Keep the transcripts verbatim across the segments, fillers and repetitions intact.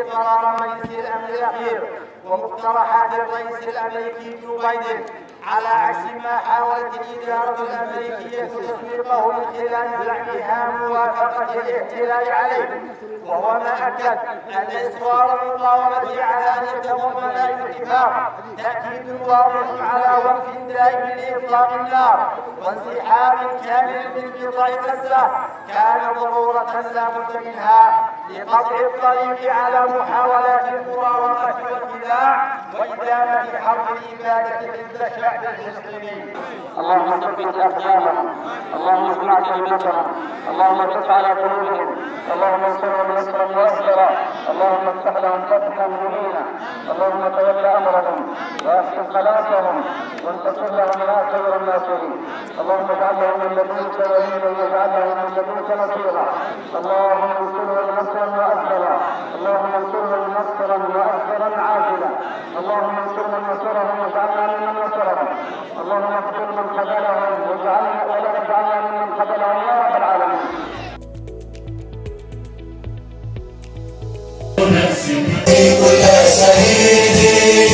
قرار مجلس الأمن الأخير ومقترحات الرئيس الأمريكي جو بايدن، على عكس ما حاولت الإدارة الأمريكية تسويقه من خلال زعمها موافقة الاحتلال عليه، وهو ما أكد أن إصرار المقاومة على أن يتضمن الاتفاق تأكيد واضح على وقف دائم لإطلاق النار وانسحاب كامل من قطاع غزة كان ضرورة لا بد منها لقطع الطريق على محاولات المراوغة والخداع وإدامة حرب الإبادة ضد الشعب الفلسطيني. اللهم ثبت أقدامهم، اللهم اسمع كلمتهم، اللهم ثبت على قلوبهم، اللهم انصرهم نصرا مؤثرا، اللهم افتح لهم فتحا مبينا، اللهم تول أمرهم وأحسن خلاصهم وانتصر لهم يا خير الناصرين، اللهم اجعلهم من لدنك وليا واجعلهم من لدنك نصيرا، اللهم انصرهم نصرا مؤثرا، اللهم انصرهم نصرا مؤثرا عاجلا، اللهم انصر من نصرهم واجعلنا ممن نصرهم، اللهم اغفر من خذلهم واجعلنا ولا تجعلنا ممن خذلهم يا رب العالمين. كل شهيد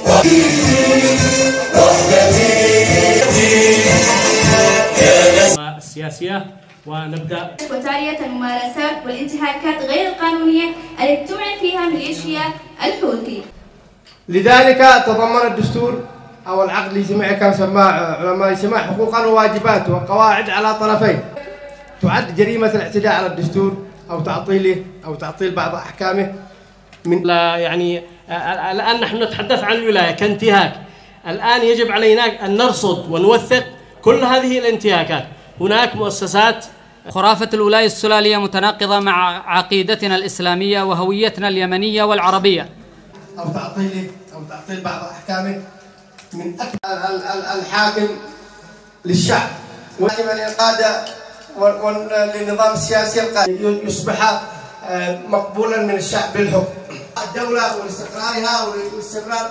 السياسية ونبدأ. وتالية الممارسات والانتهاكات غير القانونية التي تعلن فيها ميليشيا الحوثي. لذلك تضمن الدستور أو العقد الاجتماعي كان سماه علماء الاجتماع حقوقا وواجبات وقواعد على طرفين. تعد جريمة الاعتداء على الدستور أو تعطيله أو تعطيل بعض أحكامه. من لا يعني الآن نحن نتحدث عن الولاية كانتهاك، الآن يجب علينا أن نرصد ونوثق كل هذه الانتهاكات. هناك مؤسسات. خرافة الولاية السلالية متناقضة مع عقيدتنا الإسلامية وهويتنا اليمنية والعربية. أو تعطيله أو تعطيل بعض أحكامه من الحاكم للشعب ودائما القادة للنظام السياسي القادم يصبح مقبولا من الشعب بالحكم. الدولة واستقرارها واستقرار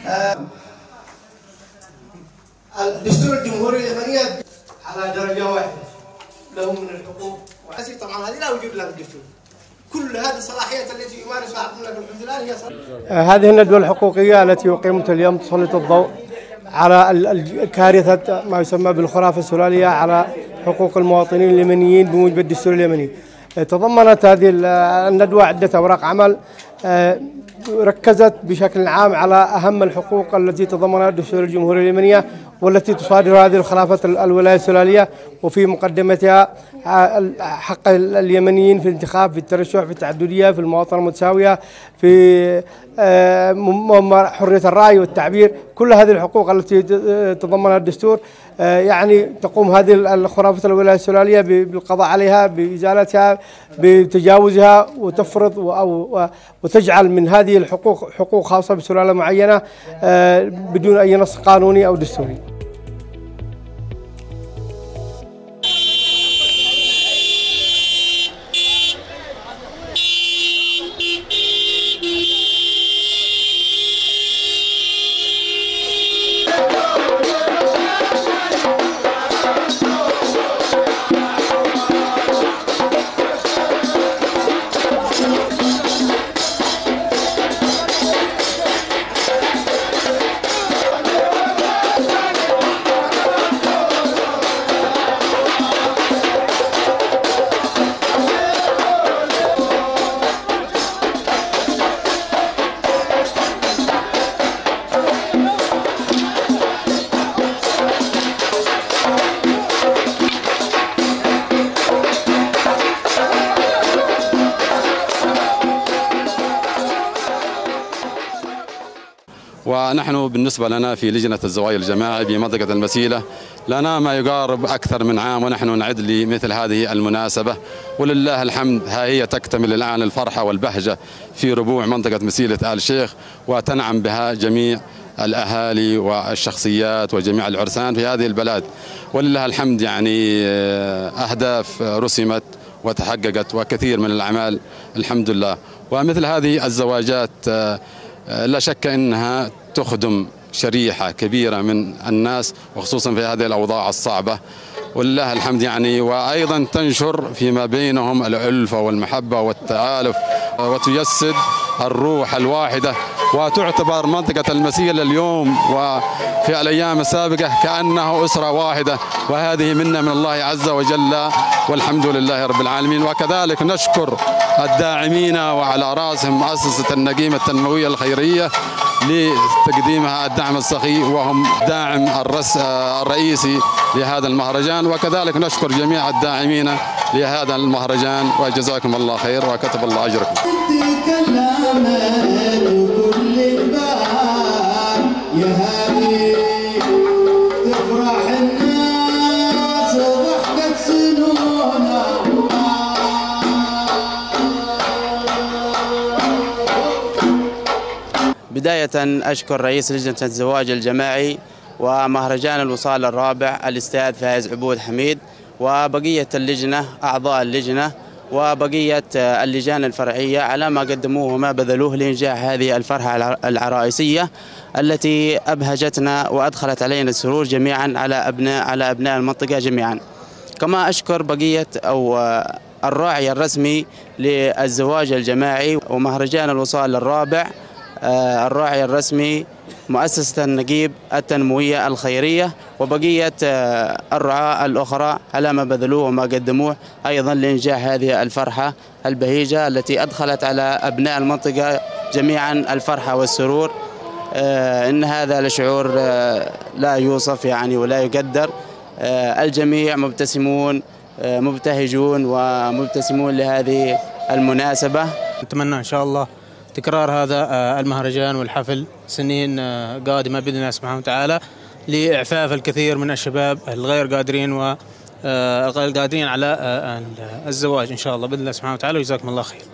الدستور الجمهوري اليمنية على درجة واحدة له من الحقوق، طبعا هذه لا وجود لها في الدستور. كل هذه الصلاحيات التي يمارسها عبد الله بن الحمدلله هي صلاحيات. هذه الندوة الحقوقية التي أقيمت اليوم تسلط الضوء على كارثة ما يسمى بالخرافة السلالية على حقوق المواطنين اليمنيين بموجب الدستور اليمني. تضمنت هذه الندوة عدة أوراق عمل ركزت بشكل عام على أهم الحقوق التي تضمنها الدستور الجمهوري اليمنية والتي تصادر هذه الخلافة الولاية السلالية، وفي مقدمتها حق اليمنيين في الانتخاب، في الترشح، في التعددية، في المواطنة المتساوية، في حرية الرأي والتعبير. كل هذه الحقوق التي تضمنها الدستور يعني تقوم هذه الخرافة الولاية السلالية بالقضاء عليها، بإزالتها، بتجاوزها، وتفرض وتجعل من هذه الحقوق حقوق خاصة بسلالة معينة بدون أي نص قانوني أو دستوري. ونحن بالنسبة لنا في لجنة الزواج الجماعي بمنطقة المسيلة لنا ما يقارب أكثر من عام ونحن نعد لمثل هذه المناسبة، ولله الحمد ها هي تكتمل الآن الفرحة والبهجة في ربوع منطقة مسيلة آل شيخ، وتنعم بها جميع الأهالي والشخصيات وجميع العرسان في هذه البلاد. ولله الحمد يعني أهداف رسمت وتحققت وكثير من الأعمال الحمد لله. ومثل هذه الزواجات لا شك أنها تخدم شريحة كبيرة من الناس وخصوصا في هذه الأوضاع الصعبة، ولله الحمد يعني، وأيضا تنشر فيما بينهم الألفة والمحبة والتآلف وتجسد الروح الواحدة، وتعتبر منطقة المسيلة اليوم وفي الأيام السابقة كأنه أسرة واحدة، وهذه منا من الله عز وجل، والحمد لله رب العالمين. وكذلك نشكر الداعمين وعلى رأسهم مؤسسة النقيمة التنموية الخيرية لتقديمها الدعم السخي، وهم داعم الرئيسي لهذا المهرجان. وكذلك نشكر جميع الداعمين لهذا المهرجان، وجزاكم الله خير وكتب الله أجركم. بداية أشكر رئيس لجنة الزواج الجماعي ومهرجان الوصال الرابع الأستاذ فايز عبود حميد، وبقية اللجنة أعضاء اللجنة وبقية اللجان الفرعية على ما قدموه وما بذلوه لإنجاح هذه الفرحة العرائسية التي أبهجتنا وأدخلت علينا السرور جميعا على أبناء على أبناء المنطقة جميعا. كما أشكر بقية أو الراعي الرسمي للزواج الجماعي ومهرجان الوصال الرابع، الراعي الرسمي مؤسسة النقيب التنموية الخيرية، وبقية الرعاة الأخرى على ما بذلوه وما قدموه أيضا لإنجاح هذه الفرحة البهيجة التي أدخلت على أبناء المنطقة جميعا الفرحة والسرور. إن هذا لشعور لا يوصف يعني ولا يقدر. الجميع مبتسمون مبتهجون ومبتسمون لهذه المناسبة. نتمنى إن شاء الله تكرار هذا المهرجان والحفل سنين قادمة بإذن الله سبحانه وتعالى، لإعفاف الكثير من الشباب الغير قادرين والقادرين على الزواج إن شاء الله بإذن الله سبحانه وتعالى، وجزاكم الله خير.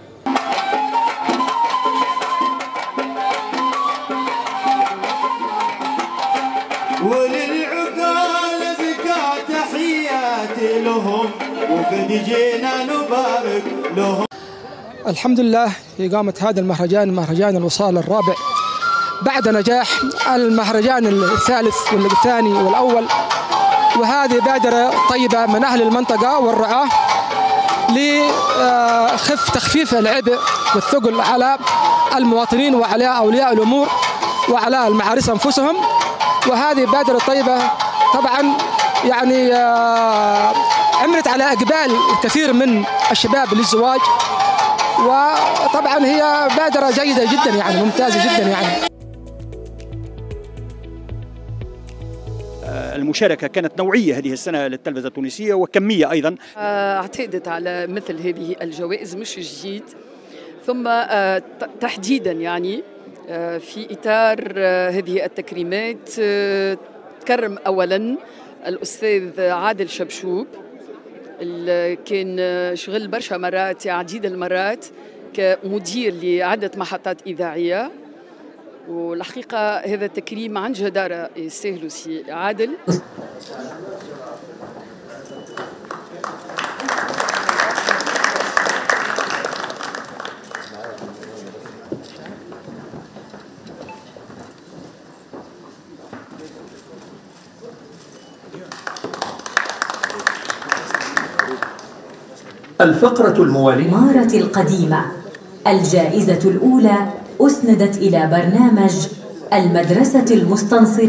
وللعقال زكاة تحياتي لهم، وقد جينا نبارك لهم. الحمد لله في إقامة هذا المهرجان، مهرجان الوصال الرابع، بعد نجاح المهرجان الثالث والثاني والأول، وهذه بادرة طيبة من أهل المنطقة والرعاة لخف تخفيف العبء والثقل على المواطنين وعلى أولياء الأمور وعلى المعارس أنفسهم. وهذه بادرة طيبة طبعا يعني عملت على إقبال كثير من الشباب للزواج، وطبعا هي بادرة جيدة جدا يعني ممتازة جدا يعني. المشاركة كانت نوعية هذه السنة للتلفزة التونسية وكمية أيضا. اعتادت على مثل هذه الجوائز مش جديد، ثم تحديدا يعني في إطار هذه التكريمات تكرم أولا الأستاذ عادل شبشوب اللي كان شغل برشا مرات عديد المرات كمدير لعدة محطات إذاعية، والحقيقة هذا التكريم عن جدارة يستاهلوا سي عادل. الفقرة الموالية مارة القديمة. الجائزة الأولى أسندت إلى برنامج المدرسة المستنصرة.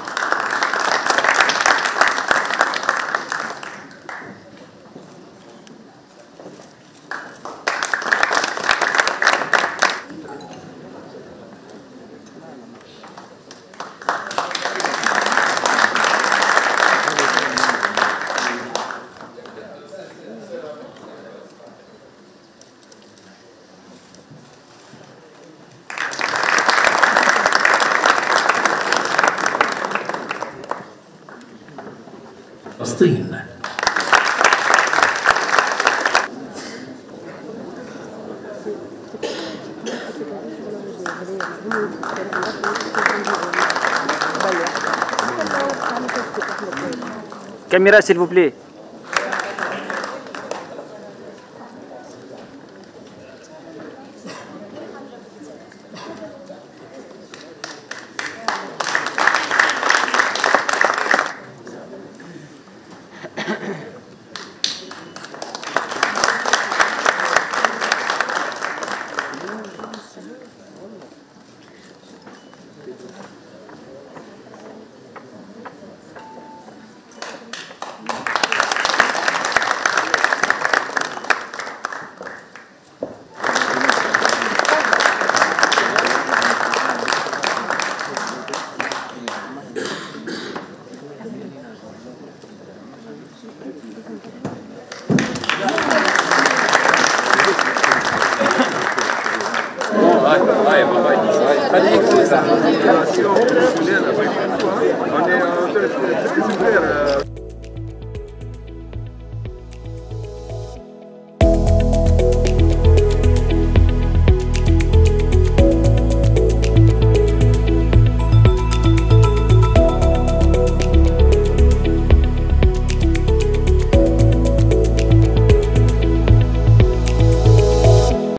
فلسطين. كاميرا s'il vous plaît. On est